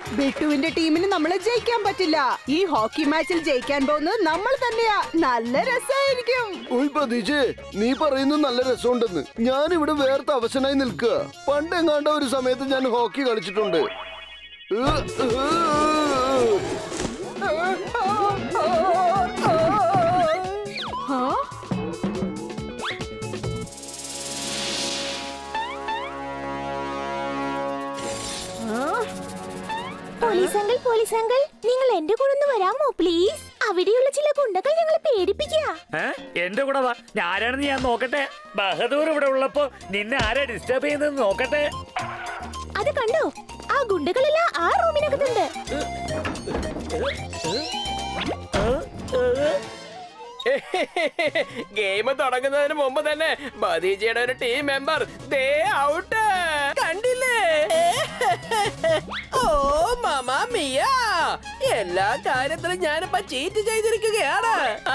ബിട്ടുവിന്റെ ടീമിന് നമ്മളെ ജയിക്കാൻ പറ്റില്ല. ഈ ഹോക്കി മാച്ചിൽ ജയിക്കാൻ പോകുന്നത് നമ്മൾ തന്നെയാ. നല്ല രസമായിരിക്കും. നീ പറയുന്നത് നല്ല രസമുണ്ടെന്ന്. ഞാൻ ഇവിടെ വേർത്ത അവശനായി നിൽക്കുക. പണ്ടെങ്ങാണ്ട ഒരു സമയത്ത് ഞാൻ ഹോക്കി കളിച്ചിട്ടുണ്ട്. പോലീസ് അങ്കിൾ, നിങ്ങൾ എന്റെ കൂടെ ഒന്ന് വരാമോ പ്ലീസ്? അവിടെയുള്ള ചില ഗുണ്ടകൾ ഞങ്ങളെ പേടിപ്പിക്കുക. എന്റെ കൂടെ വാ. ആരാണെന്ന് ഞാൻ നോക്കട്ടെ. ബഹദൂർ ഇവിടെ ഉള്ളപ്പോ നിന്നെ ആരാ ഡിസ്റ്റർബ് ചെയ്യുന്നത് നോക്കട്ടെ. അത് കണ്ടോ? ആ ഗുണ്ടകളെല്ലാം ആ റൂമിനകത്തുണ്ട്. ഗെയിം തുടങ്ങുന്നതിന് മുമ്പ് തന്നെ ബദീജയുടെ ഒരു ടീം മെമ്പർ ഔട്ട് കണ്ടില്ലേ? ഓ മാമാ മിയ, എല്ലാ കാര്യത്തിലും ഞാനിപ്പോ ചീറ്റ് ചെയ്തിരിക്കുകയാണ്.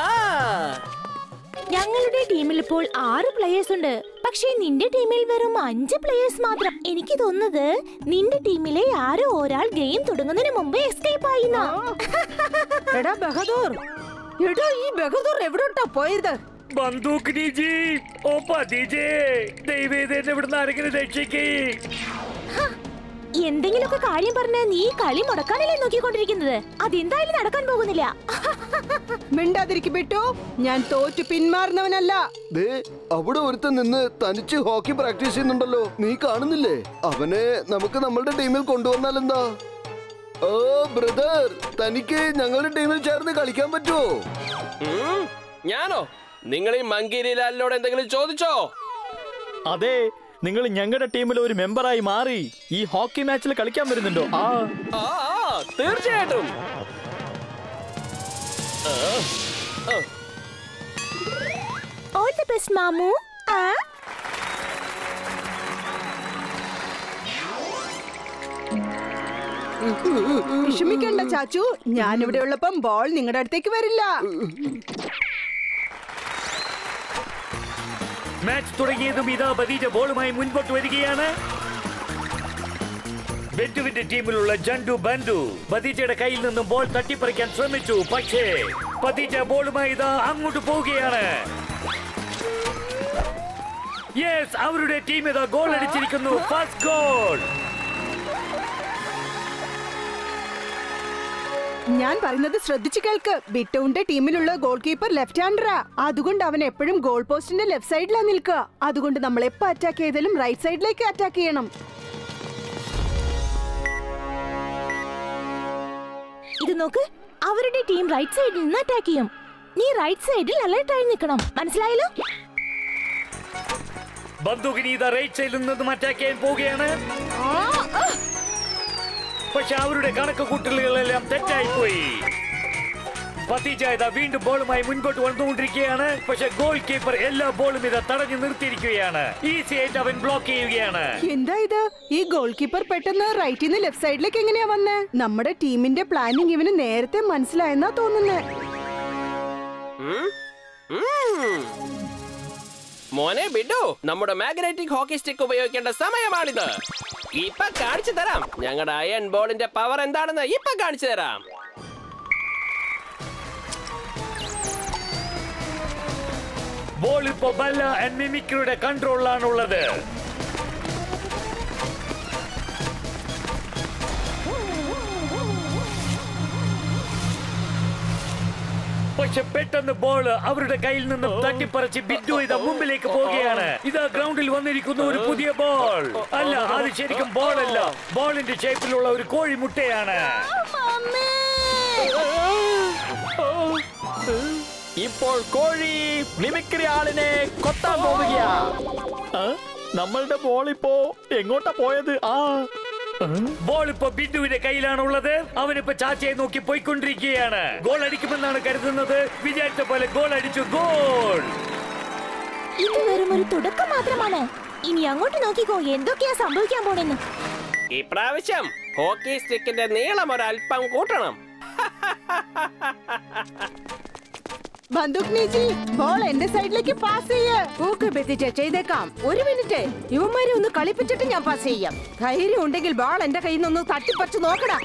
ഞങ്ങളുടെ ടീമിൽ ഇപ്പോൾ 6 പ്ലേയേഴ്സ് ഉണ്ട്. പക്ഷേ നിന്റെ ടീമിൽ വെറും 5 പ്ലേയേഴ്സ് മാത്രം. എനിക്ക് തോന്നുന്നത് നിന്റെ ടീമിലെ ആരോ ഒരാൾ ഗെയിം തുടങ്ങുന്നതിന് മുമ്പ് എസ്കേപ്പ് ആയിന്നാ. എടാ ബഹദൂർ, ഈ ബഹദൂർ എവിടോട്ടാ പോയത്? ബന്ദൂക്കിനിജി, ഓ പതിജേ, ദൈവം ഇവിടുന്ന് ആരെങ്കിലും രക്ഷിക്കേ. എന്തെങ്കിലുമൊക്കെ കാര്യം പറഞ്ഞ നീ കളി മുടക്കാനല്ലേ നോക്കിക്കൊണ്ടിരിക്കുന്നത്? അതെന്തായാലും നടക്കാൻ പോകുന്നില്ല. മിണ്ടാതിരിക്കും ബിട്ടു, ഞാൻ തോറ്റു പിന്മാറുന്നവനല്ല. അവിടെ ഒരുത്തൻ നിന്ന് തനിച്ച് ഹോക്കി പ്രാക്ടീസ് ചെയ്യുന്നുണ്ടല്ലോ, നീ കാണുന്നില്ലേ? അവനെ നമുക്ക് നമ്മളുടെ ടീമിൽ കൊണ്ടുവന്നാൽ എന്താ? ഓ ബ്രദർ, തനിക്ക് ഞങ്ങളുടെ ടീമിൽ ചേർന്ന് കളിക്കാൻ പറ്റുമോ? ഞാനോ? നിങ്ങൾ ഈ മങ്കീരിലാലിനോട് എന്തെങ്കിലും ചോദിച്ചോ? അതെ, നിങ്ങൾ ഞങ്ങളുടെ ടീമിൽ ഒരു മെമ്പറായി മാറി ഈ ഹോക്കി മാച്ചിൽ കളിക്കാൻ വരുന്നുണ്ടോ? തീർച്ചയായിട്ടും. ഓൾ ദി ബെസ്റ്റ് മാമു. വിഷമിക്കണ്ട ചാച്ചു, ഞാനിവിടെ ഉള്ളപ്പം ബോൾ നിങ്ങളുടെ അടുത്തേക്ക് വരില്ല. മാച്ച് തുടങ്ങിയതും ഇതാ ബദീജ ബോളുമായി മുൻപോട്ട് വരികയാണ്. ബെറ്റുവിന്റെ ടീമിലുള്ള ജണ്ടു ബന്ധു ബദീജയുടെ കയ്യിൽ നിന്നും ബോൾ തട്ടിപ്പറിക്കാൻ ശ്രമിച്ചു. പക്ഷേ ബദീജ ബോളുമായി ഇതാ അങ്ങോട്ട് പോവുകയാണ്. യെസ്, അവരുടെ ടീം ഇതാ ഗോൾ അടിച്ചിരിക്കുന്നു. First goal. ഞാൻ പറയുന്നത് ശ്രദ്ധിച്ചു കേൾക്ക്. ബിട്ടുവിന്റെ ടീമിലുള്ള ഗോൾ കീപ്പർ ലെഫ്റ്റ് ഹാൻഡറാ. അതുകൊണ്ട് അവൻ എപ്പോഴും ഗോൾ പോസ്റ്റിന്റെ ലെഫ്റ്റ് സൈഡിലാ നിൽക്കുക. അതുകൊണ്ട് നമ്മൾ എപ്പോ അറ്റാക്ക് ചെയ്താലും റൈറ്റ് സൈഡിലേക്ക് അറ്റാക്ക് ചെയ്യണം. ഇത് നോക്ക്, അവരുടെ ടീം റൈറ്റ് സൈഡിൽ നിന്ന് അറ്റാക്ക് ചെയ്യും. നീ റൈറ്റ് സൈഡിൽ അലേർട്ടായി നിൽക്കണം, മനസ്സിലായല്ലോ? ബന്ദൂക്കിനി ഇതാ റൈറ്റ് സൈഡിൽ നിന്നും അറ്റാക്ക് ചെയ്യാൻ പോവുകയാണ്. പക്ഷെ അവരുടെ കണക്ക് കൂട്ടലുകളെല്ലാം തെറ്റായി പോയി. ബദീജ ഇതാ വീണ്ടും ബോളുമായി മുൻപോട്ട് വന്നുകൊണ്ടിരിക്കുകയാണ്. പക്ഷെ ഗോൾ കീപ്പർ എല്ലാ ബോളും ഇതാ തടഞ്ഞു നിർത്തിയിരിക്കുകയാണ്. ഈസി ആയിട്ട് അവൻ ബ്ലോക്ക് ചെയ്യുകയാണ്. എന്താ ഇത്? ഈ ഗോൾ കീപ്പർ പെട്ടെന്ന് റൈറ്റിൽ നിന്ന് ലെഫ്റ്റ് സൈഡിലേക്ക് എങ്ങനെയാ വന്നേ? നമ്മുടെ ടീമിന്റെ പ്ലാനിങ് ഇവന് നേരത്തെ മനസ്സിലായെന്നാ തോന്നുന്നേ. മോനെ ബിഡു, നമ്മുടെ മാഗ്നറ്റിക് ഹോക്കി സ്റ്റിക്ക് ഉപയോഗിക്കേണ്ട സമയമാണിത്. ഇപ്പൊ കാണിച്ചു തരാം ഞങ്ങളുടെ അയൺ ബോളിന്റെ പവർ എന്താണെന്ന്. ഇപ്പൊ കാണിച്ചു തരാം. ബോൾ ഇപ്പോ ബല്ല ആൻഡ് മിമിക്രിയുടെ കൺട്രോളിലാണുള്ളത്. പക്ഷെ പെട്ടെന്ന് ബോൾ അവരുടെ കയ്യിൽ നിന്നും തട്ടിപ്പറിച്ച് ബിഡു ഇതാ മുമ്പിലേക്ക് പോവുകയാണ്. ഇതാ ഗ്രൗണ്ടിൽ വന്നിരിക്കുന്ന ഒരു പുതിയ ബോൾ. അല്ല, അത് ശരിക്കും ബോൾ അല്ല, ബോളിന്റെ ഷേപ്പിലുള്ള ഒരു കോഴിമുട്ടയാണ്. ഇപ്പോൾ കോഴി മിമിക്രി ആളിനെ കൊത്താൻ പോവുകയാ. നമ്മളുടെ ബോൾ ഇപ്പോ എങ്ങോട്ടാ പോയത്? ബോൾ ഇപ്പൊ ബിന്ദുവിന്റെ കയ്യിലാണുള്ളത്. അവനിപ്പോ ചാച്ചയെ നോക്കി പോയിക്കൊണ്ടിരിക്കുകയാണ്. ഗോൾ അടിക്കുമെന്നാണ് കരുതുന്നത്. വിചാരിച്ച പോലെ ഗോൾ അടിച്ചു. ഗോൾ. ഇത് വെറും ഒരു തുടക്കം മാത്രമാണ്. ഇനി അങ്ങോട്ട് നോക്കിക്കോ എന്തൊക്കെയാ സംഭവിക്കാൻ പോണെന്ന്. ഇപ്രാവശ്യം ഹോക്കി സ്റ്റിക്കിന്റെ നീളം ഒരല്പം കൂട്ടണം. ബന്ദൂക്നീജി ബോൾ എന്റെ സൈഡിലേക്ക് പാസ് ചെയ്യ്. ഓക്കെ ബെത്തിച്ച, ചെയ്തേക്കാം. ഒരു മിനിറ്റ്, ഇവന്മാരെ ഒന്ന് കളിപ്പിച്ചിട്ട് ഞാൻ പാസ് ചെയ്യാം. ധൈര്യം ഉണ്ടെങ്കിൽ ബോൾ എന്റെ കയ്യിൽ നിന്ന് തട്ടിപ്പറിച്ച് നോക്കടാ.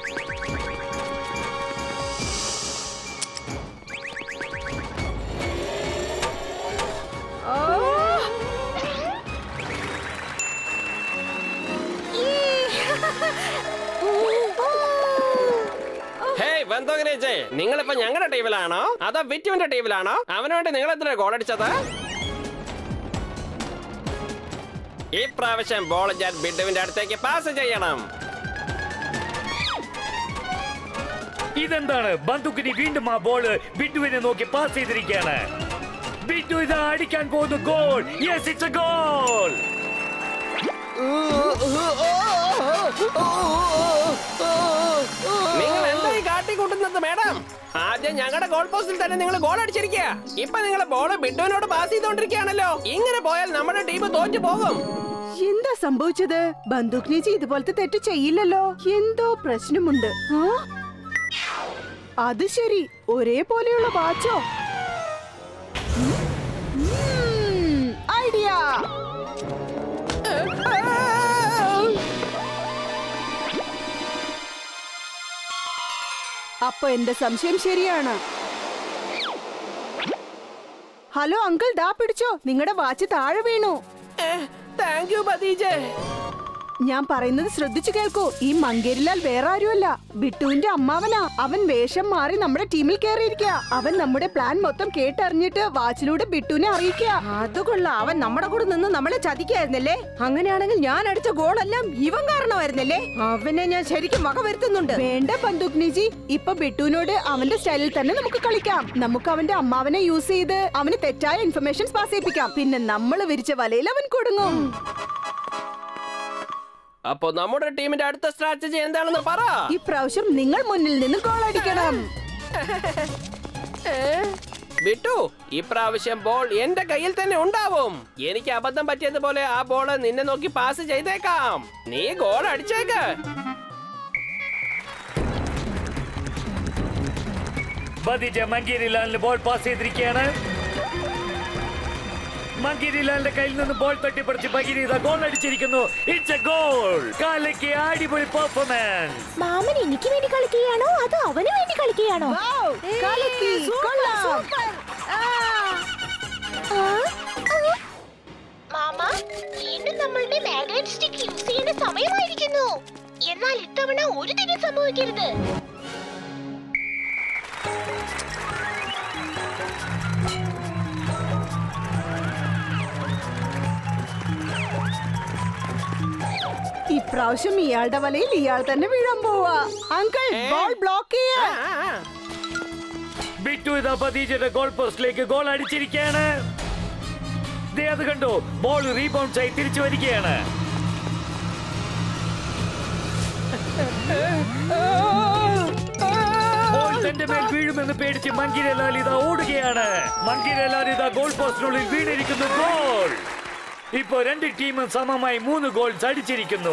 നിങ്ങളിപ്പോ ഞങ്ങളുടെ ടീമിലാണോ അതോ വിറ്റുവിന്റെ ടീമിലാണോ? അവന് വേണ്ടി നിങ്ങൾ എത്ര ഗോൾ അടിച്ചത്? ഈ പ്രാവശ്യം ബോൾ ഞാൻ ബിറ്റുവിന്റെ അടുത്തേക്ക് പാസ് ചെയ്യണം. ഇതെന്താണ്? ബന്ദൂക്കിനി വീണ്ടും ആ ബോള് ബിറ്റുവിനെ നോക്കി പാസ് ചെയ്തിരിക്കുകയാണ്. ബിറ്റു ഇതാ അടിക്കാൻ പോകുന്നു. Goal! Yes, it's a goal! നിങ്ങൾ എന്തായി കാട്ടിക്കൂട്ടുന്നത് മാഡം? ആദ്യം ഞങ്ങളുടെ ഗോൾ പോസ്റ്റിൽ തന്നെ നിങ്ങൾ ഗോൾ അടിച്ചിരിക്കുക. ഇപ്പൊ നിങ്ങൾ ബോൾ ബിറ്റുവിനോട് പാസ് ചെയ്തോണ്ടിരിക്കുകയാണല്ലോ. ഇങ്ങനെ പോയാൽ നമ്മുടെ ടീം തോറ്റു പോകും. എന്താ സംഭവിച്ചത്? ബന്ദൂക്നീജി ഇതുപോലത്തെ തെറ്റ് ചെയ്യില്ലല്ലോ. എന്തോ പ്രശ്നമുണ്ട്. അത് ശരി, ഒരേപോലെയുള്ള വാച്ചോ? ഐഡിയ! അപ്പൊ എന്റെ സംശയം ശരിയാണ്. ഹലോ അങ്കിൾ, ദാ പിടിച്ചോ, നിങ്ങളുടെ വാച്ച് താഴെ വീണു. താങ്ക് യു ഭതീജേ. ഞാൻ പറയുന്നത് ശ്രദ്ധിച്ചു കേൾക്കൂ. ഈ മങ്കേരിലാൽ വേറെ ആരുമല്ല, ബിട്ടുവിന്റെ അമ്മാവനാ. അവൻ വേഷം മാറി നമ്മുടെ ടീമിൽ കയറിയിരിക്കുക. അവൻ നമ്മുടെ പ്ലാൻ മൊത്തം കേട്ടറിഞ്ഞിട്ട് വാച്ചിലൂടെ ബിട്ടുവിനെ അറിയിക്കുക. അതുകൊള്ള, അവൻ നമ്മുടെ കൂടെ നിന്ന് നമ്മളെ ചതിക്കായിരുന്നല്ലേ? അങ്ങനെയാണെങ്കിൽ ഞാൻ അടിച്ച ഗോളെല്ലാം ഇവൻ കാരണമായിരുന്നല്ലേ? അവനെ ഞാൻ ശരിക്കും വക വരുത്തുന്നുണ്ട്. വേണ്ട ബന്ദൂക്നീജി, ഇപ്പൊ ബിട്ടുവിനോട് അവന്റെ സ്റ്റൈലിൽ തന്നെ നമുക്ക് കളിക്കാം. നമുക്ക് അവന്റെ അമ്മാവനെ യൂസ് ചെയ്ത് അവന് തെറ്റായ ഇൻഫർമേഷൻ പാസ് ചെയ്യിപ്പിക്കാം. പിന്നെ നമ്മൾ വിരിച്ച വലയിൽ അവൻ കൊടുങ്ങും. അപ്പൊ നമ്മുടെ ടീമിന്റെ അടുത്ത സ്ട്രാറ്റജി എന്താണെന്ന് പറ. ഇപ്രാവശ്യം നിങ്ങൾ മുന്നിൽ നിന്ന് ഗോൾ അടിക്കണം. ബിട്ടു, ഇപ്രാവശ്യം ബോൾ എന്റെ കയ്യിൽ തന്നെ ഉണ്ടാവും. എനിക്ക് അബദ്ധം പറ്റിയതുപോലെ ആ ബോൾ നിന്നെ നോക്കി പാസ് ചെയ്തേക്കാം. നീ ഗോൾ അടിച്ചേക്ക്. ബദിജ മങ്കേരിലാലിന് ബോൾ പാസ് ചെയ്തിരിക്കുകയാണ്. മങ്കേരിലാലിന്റെ കയ്യിൽ നിന്ന് ബോൾ തട്ടിപ്പറിച്ച് ഭഗീരഥ ഗോൾ അടിച്ചിരിക്കുന്നു. It's a goal! കാലയ്ക്ക് അടിപൊളി പെർഫോമൻസ്. മാമൻ എനിക്ക് വേണ്ടി കളിക്കുകയാണോ അതോ അവന് വേണ്ടി കളിക്കുകയാണോ? മാമ, വീണ്ടും നമ്മളുടെ മാഗ്നറ്റ് സ്റ്റിക്ക് യൂസ് ചെയ്യേണ്ട സമയമായിരിക്കുന്നു. എന്നാൽ ഇത്തവണ ഒരു തെറ്റും സംഭവിക്കരുത്. ഇപ്രാവശ്യം ഇയാളുടെ വലയിൽ ഇയാൾ തന്നെ വീഴാൻ പോവാ. അങ്കിൾ, ബോൾ ബ്ലോക്ക് ചെയ്യാ. ബിറ്റു ഇതാ ബദീജയുടെ ഗോൾ പോസ്റ്റിലേക്ക് ഗോൾ അടിച്ചിരിക്കുകയാണ്. ദേ അത് കണ്ടോ, ബോൾ റീബൗണ്ട് ആയി തിരിച്ചു വരികയാണ്. ബോൾ തന്റെ മേൽ വീഴുമെന്ന് പേടിച്ച് മങ്കേരിലാൽ ഇതാ ഓടുകയാണ്. മങ്കേരിലാൽ ഇതാ ഗോൾ പോസ്റ്റിനുള്ളിൽ വീണിരിക്കുന്നു. ഗോൾ! ഇപ്പോ രണ്ട് ടീമും സമമായി 3 ഗോൾസ് അടിച്ചിരിക്കുന്നു.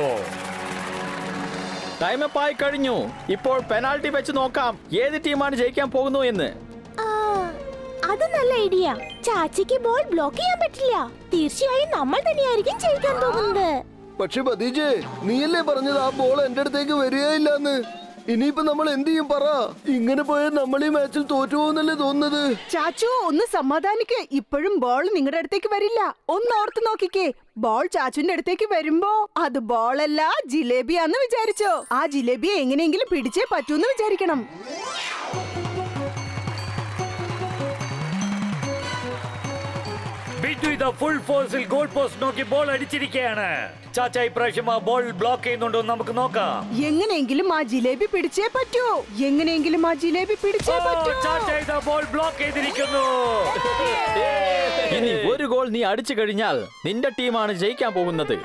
ടൈം അപ്പ് ആയി കഴിഞ്ഞു. ഇപ്പോൾ പെനാൽറ്റി വെച്ച് നോക്കാം ഏത് ടീമാണ് ജയിക്കാൻ പോകുന്നു എന്ന്. അത് നല്ല ഐഡിയ. ചാച്ചിക്ക് ബോൾ ബ്ലോക്ക് ചെയ്യാൻ പറ്റില്ല. തീർച്ചയായും നമ്മൾ തന്നെയായിരിക്കും ജയിക്കാൻ പോകുന്നത്. പക്ഷെ ഭതീജേ, നീയല്ലേ പറഞ്ഞത് ആ ബോൾ എന്റെ അടുത്തേക്ക് വരികയില്ലെന്ന്? ഇനിയിപ്പോ നമ്മൾ എന്ത് ചെയ്യും പറ? ഇങ്ങനെ പോയാൽ നമ്മൾ ഈ മാച്ചിൽ തോറ്റുപോകുന്നല്ലേ തോന്നുന്നത്. ചാച്ചു, ഒന്ന് സമാധാനിക്ക്. ഇപ്പോഴും ബോൾ നിങ്ങളുടെ അടുത്തേക്ക് വരില്ല. ഒന്ന് ഓർത്ത് നോക്കിക്കേ. ബോൾ ചാച്ചുവിന്റെ അടുത്തേക്ക് വരുമ്പോ അത് ബോളല്ല, ജിലേബിയാന്ന് വിചാരിച്ചോ. ആ ജിലേബിയെ എങ്ങനെയെങ്കിലും പിടിച്ചേ പറ്റൂന്ന് വിചാരിക്കണം. ബിറ്റു ഇതാ ഫുൾ ഫോഴ്സിൽ ഗോൾ പോസ്റ്റ് നോക്കി ബോൾ അടിച്ചിരിക്കുകയാണ്. ചാച്ച ഇപ്രാവശ്യം ആ ബോൾ ബ്ലോക്ക് ചെയ്യുന്നുണ്ടോ നമുക്ക് നോക്കാം. എങ്ങനെയെങ്കിലും ആ ജിലേബി പിടിച്ചേ പറ്റൂ. എങ്ങനെയെങ്കിലും ആ ജിലേബി പിടിച്ചേ പറ്റൂ. ചാച്ച ഇതാ ബോൾ ബ്ലോക്ക് ചെയ്തിരിക്കുന്നു. ഇനി ഒരു ഗോൾ നീ അടിച്ചു കഴിഞ്ഞാൽ നിന്റെ ടീമാണ് ജയിക്കാൻ പോകുന്നത്.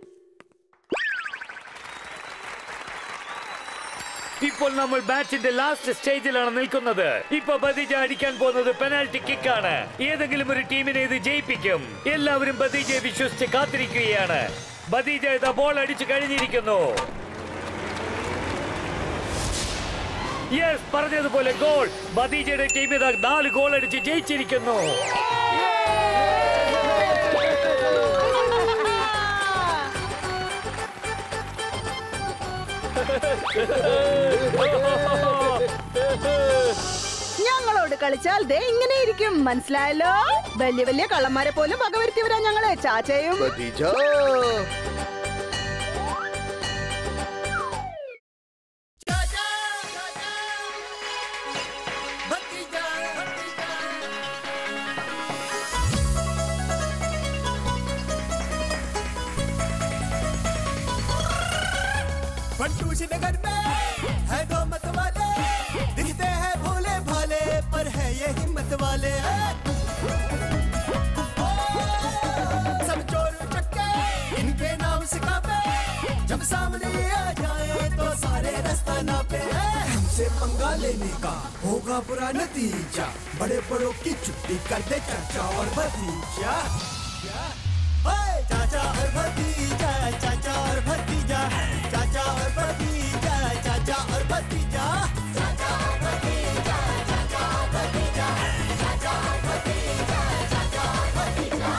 ഇപ്പോൾ നമ്മൾ മാച്ചിന്റെ ലാസ്റ്റ് സ്റ്റേജിലാണ് നിൽക്കുന്നത്. ഇപ്പൊ ബദീജ അടിക്കാൻ പോകുന്നത് പെനാൽറ്റി കിക്ക് ആണ്. ഏതെങ്കിലും ഒരു ടീമിനെ ഇത് ജയിപ്പിക്കും. എല്ലാവരും ബദീജയെ വിശ്വസിച്ച് കാത്തിരിക്കുകയാണ്. ബദീജ ഇതാ ബോൾ അടിച്ചു കഴിഞ്ഞിരിക്കുന്നു. യെസ്, പറഞ്ഞതുപോലെ ഗോൾ. ഭതീജയുടെ ടീം ഇതാ 4 ഗോൾ അടിച്ച് ജയിച്ചിരിക്കുന്നു. ഞങ്ങളോട് കളിച്ചാൽ ദേ ഇങ്ങനെയിരിക്കും, മനസ്സിലായല്ലോ? വലിയ വലിയ കള്ളന്മാരെ പോലും വകവരുത്തിയവരാ ഞങ്ങള്, ചാച്ചയും. ഭതീജ नगर में है 2 मत वाले, दिखते हैं भोले भाले पर है ये हिम्मत वाले। सब चोर चक्के इनके नाम सिखावे, जब सामने आ जाए तो सारे रास्ता नापे। हमसे पंगा लेने का होगा बुरा नतीजा, बड़े बड़ों की छुट्टी कर दे चाचा और भतीजा। चाचा और भतीजा, चाचा और भतीजा, चाचा और भतीजा, चाचा और भतीजा, चाचा और भतीजा, चाचा और भतीजा, चाचा और भतीजा, चाचा और भतीजा।